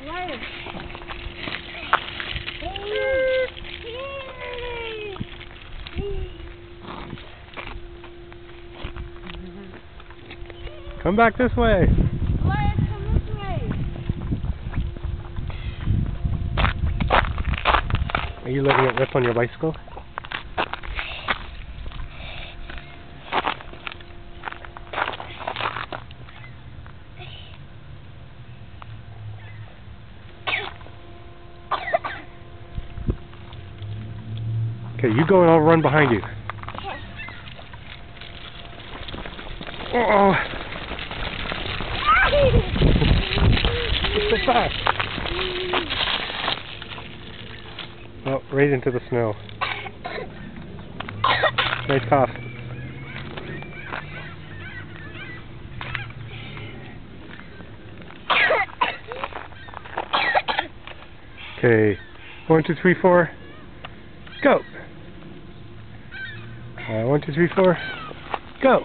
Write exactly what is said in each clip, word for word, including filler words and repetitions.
Elias. Come back this way. Elias, come this way. Are you letting it rip on your bicycle? Okay, you go and I'll run behind you. Uh-oh. It's so fast. Oh, right into the snow. Nice cough. Okay, one, two, three, four, go. Uh, one, two, three, four, go.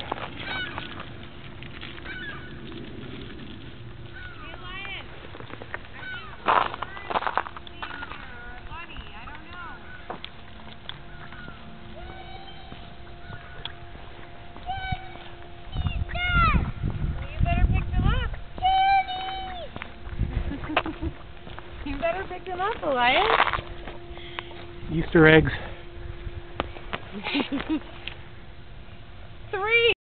You better pick them up, Elias. Easter eggs. Three.